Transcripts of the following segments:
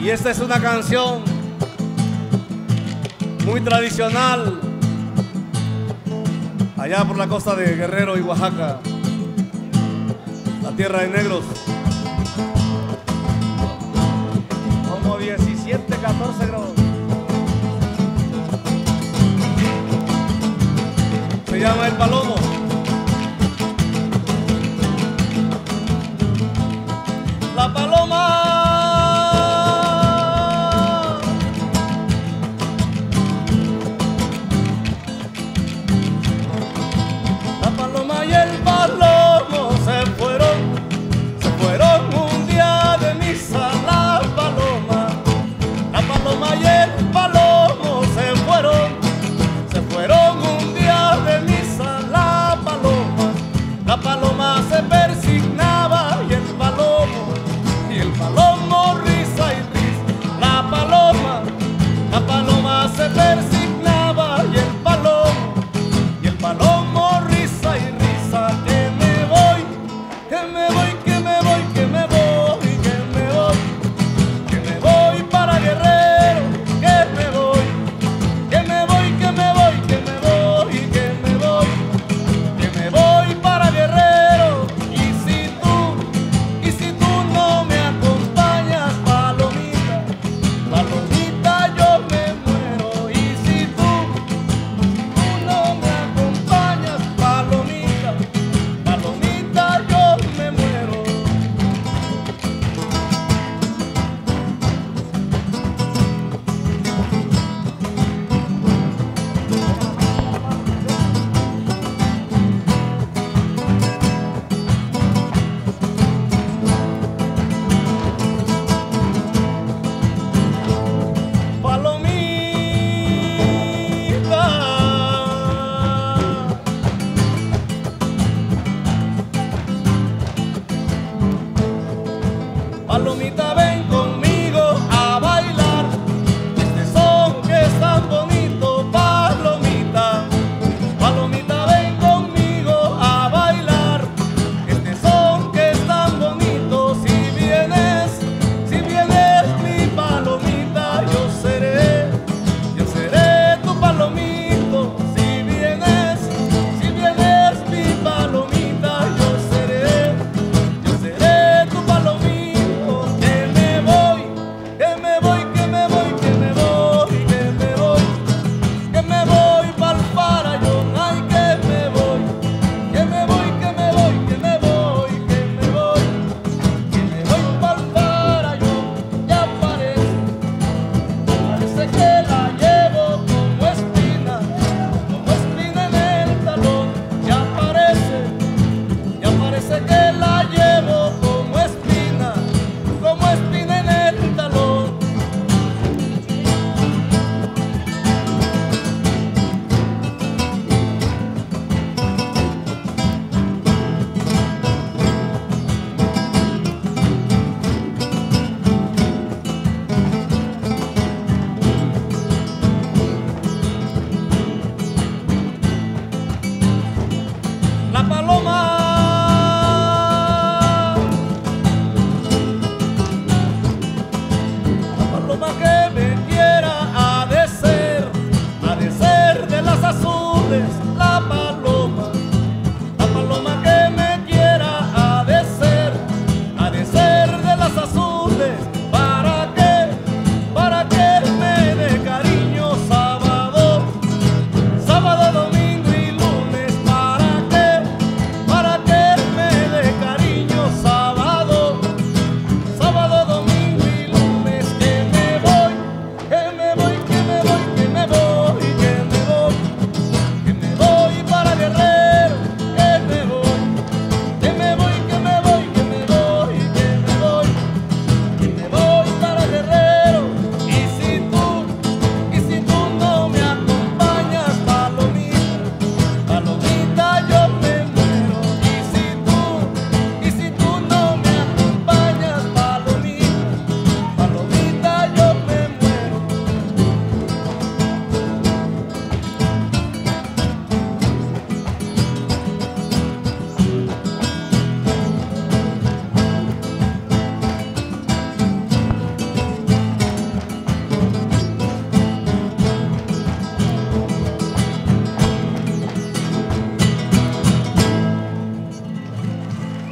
Y esta es una canción muy tradicional allá por la costa de Guerrero y Oaxaca, la tierra de negros. Como 17, 14 grados. Se llama El Palomo. La paloma, la paloma y el palomo se fueron un día de misa. La paloma y el palomo se fueron un día de misa. La paloma se persignaba y el palomo risa y risa. La paloma se persignaba y el palomo risa y risa. Que me voy, que me voy, que me voy, que me voy, que me voy, que me voy para Guerrero, que me voy, que me voy, que me voy, que me voy, que me voy, que me voy para Guerrero. Y si tú no me acompañas, palomita, palomita, yo me muero. Y si tú no me acompañas, palomita, palomita, yo me muero. Palomita, ven conmigo a bailar este son que es tan bonito. Palomita, palomita, ven conmigo a bailar este son que es tan bonito. Si vienes mi palomita, yo seré tu palomito. Si vienes mi palomita, yo seré tu palomito.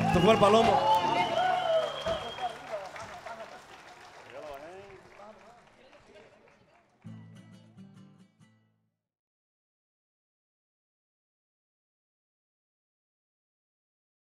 Esto fue el Palomo.